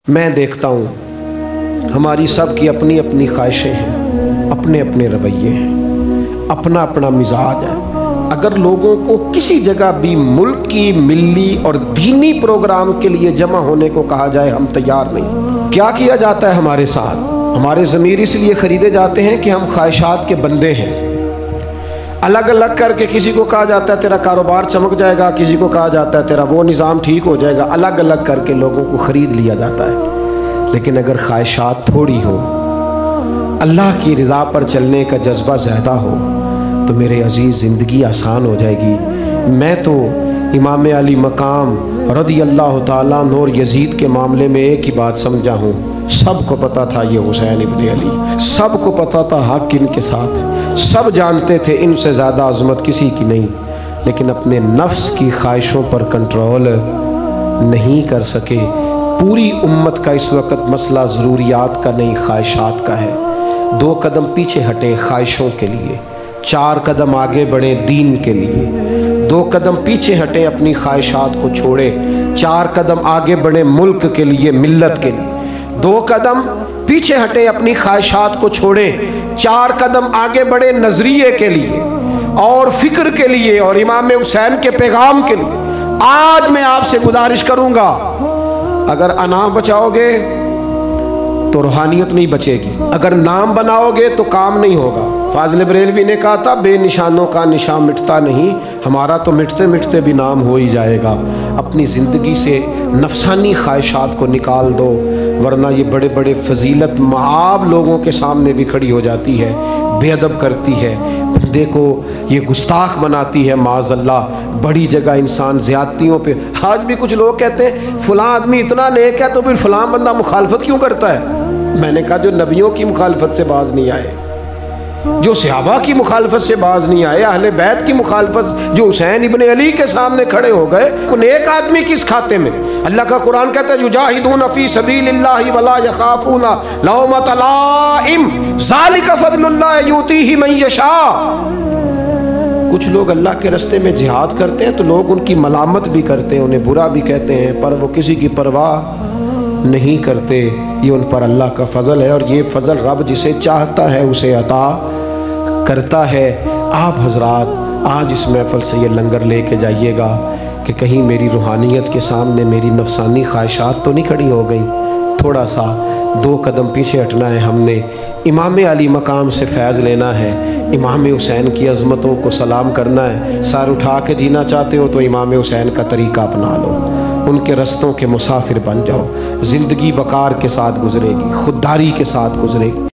मैं देखता हूँ हमारी सब की अपनी अपनी ख्वाहिशें हैं, अपने अपने रवैये हैं, अपना अपना मिजाज है। अगर लोगों को किसी जगह भी मुल्क की मिल्ली और दीनी प्रोग्राम के लिए जमा होने को कहा जाए, हम तैयार नहीं। क्या किया जाता है हमारे साथ? हमारे ज़मीर इसलिए ख़रीदे जाते हैं कि हम ख्वाहिशात के बंदे हैं। अलग अलग करके किसी को कहा जाता है तेरा कारोबार चमक जाएगा, किसी को कहा जाता है तेरा वो निज़ाम ठीक हो जाएगा। अलग अलग करके लोगों को ख़रीद लिया जाता है। लेकिन अगर ख्वाहिशात थोड़ी हो, अल्लाह की रज़ा पर चलने का जज्बा ज़्यादा हो, तो मेरे अज़ीज़ ज़िंदगी आसान हो जाएगी। मैं तो इमाम अली मकाम रज़ी अल्लाह ताला अन्हु और यजीद के मामले में एक ही बात समझा हूँ, सबको पता था ये हुसैन इब्न अली, सबको पता था हक इनके साथ है, सब जानते थे इनसे ज़्यादा अज़मत किसी की नहीं। लेकिन अपने नफ्स की ख्वाहिशों पर कंट्रोल नहीं कर सके। पूरी उम्मत का इस वक्त मसला ज़रूरियात का नहीं, ख्वाहिशात का है। 2 कदम पीछे हटें ख्वाहिशों के लिए, 4 कदम आगे बढ़ें दीन के लिए। 2 कदम पीछे हटें अपनी ख्वाहिशात को छोड़ें, 4 कदम आगे बढ़ें मुल्क के लिए, मिल्लत के लिए। 2 कदम पीछे हटें अपनी ख्वाहिशात को छोड़ें, 4 कदम आगे बढ़े नजरिए के लिए और फिक्र के लिए और इमाम हुसैन के पैगाम के लिए। आज मैं आपसे गुजारिश करूंगा, अगर अनाम बचाओगे तो रूहानियत नहीं बचेगी, अगर नाम बनाओगे तो काम नहीं होगा। फाजिल बरेलवी ने कहा था बेनिशानों का निशान मिटता नहीं, हमारा तो मिटते मिटते भी नाम हो ही जाएगा। अपनी ज़िंदगी से नफसानी ख्वाहिशात को निकाल दो, वरना ये बड़े बड़े फजीलत महाब लोगों के सामने भी खड़ी हो जाती है, बेअदब करती है, बंदे को ये गुस्ताख बनाती है। माज़अल्लाह बड़ी जगह इंसान ज़्यादतियों पे। आज भी कुछ लोग कहते हैं फ़लाँ आदमी इतना नेक है तो फिर फ़लाँ बंदा मुखालफत क्यों करता है। मैंने कहा जो नबियों की मुखालफत से बाज नहीं आए, जो सहाबा की मुखालफत से बाज नहीं आए, अहले बैत की मुखालफत, जो हुसैन इब्न अली के सामने खड़े हो गए, नेक आदमी किस खाते में? अल्लाह का कुरान कहता है युजाहिदूना फी सबीलिल्लाहि वला यखाफूना लौमत लाइम ज़ालिका फज़लुल्लाह युतीही मन यशा। कुछ लोग अल्लाह के रास्ते में जिहाद करते हैं तो लोग उनकी मलामत भी करते हैं, उन्हें बुरा भी कहते हैं, पर वो किसी की परवाह नहीं करते। ये उन पर अल्लाह का फ़ज़ल है और ये फ़ज़ल रब जिसे चाहता है उसे अता करता है। आप हजरात आज इस महफ़िल से ये लंगर लेके जाइएगा कि कहीं मेरी रूहानियत के सामने मेरी नफसानी ख्वाहिशात तो नहीं खड़ी हो गई। थोड़ा सा 2 कदम पीछे हटना है हमने, इमाम अली मकाम से फैज़ लेना है, इमाम हुसैन की अज़मतों को सलाम करना है। सर उठा के जीना चाहते हो तो इमाम हुसैन का तरीका अपना लो, उनके रस्तों के मुसाफिर बन जाओ। ज़िंदगी वक़ार के साथ गुजरेगी, खुददारी के साथ गुजरेगी।